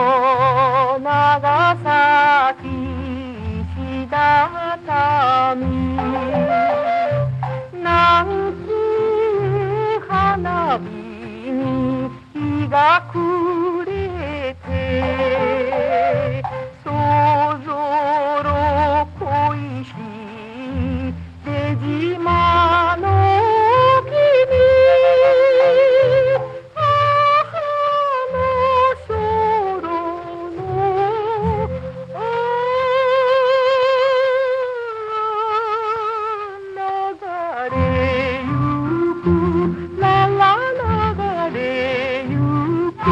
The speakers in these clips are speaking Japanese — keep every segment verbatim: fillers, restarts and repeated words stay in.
長崎石畳南紀花火に日が暮れてそぞろ恋しい出島の君母の空の流れゆくらら流れゆく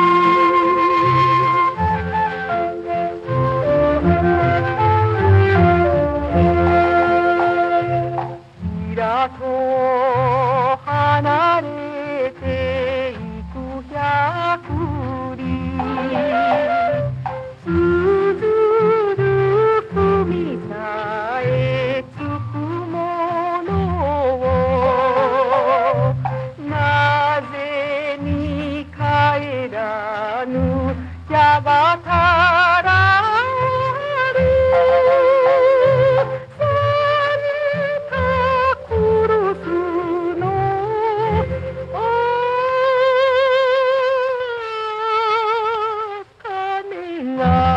ちらと離れていく百里綴る文さえつくものをなぜに帰らぬやがたらが